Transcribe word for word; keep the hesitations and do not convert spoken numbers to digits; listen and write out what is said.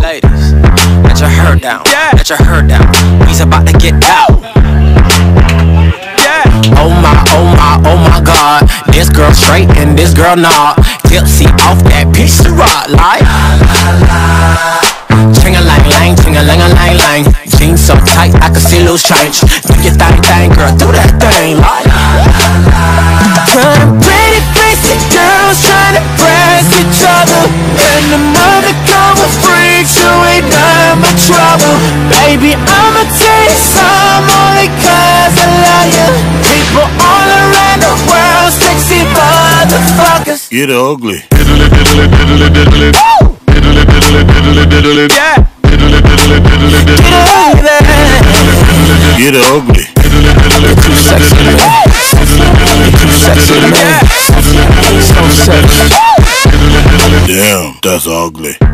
Ladies, let your hair down, yeah. Let your hair down. We's about to get out. Yeah. Oh my, oh my, oh my God. This girl straight and this girl not. Tipsy off that piece of rock, like ching-a-lang-lang, ching-a-lang-a-lang-lang. Jeans so tight I can see loose change. Do your thing, thing, girl, do that thing, like pretty basic girls trying to press each other, and the mother come with freaks who ain't nothing but trouble. Baby, I'ma tell you some only cause I love you. People all around the world, sexy motherfuckers. Get ugly. Diddly, diddly, diddly, diddly. Woo! Diddly, diddly, diddly, diddly. Yeah. Diddly, diddly, diddly, diddly. Get ugly. Diddly, diddly, too sexy, man. Too sexy, man. So sexy. Damn, that's ugly.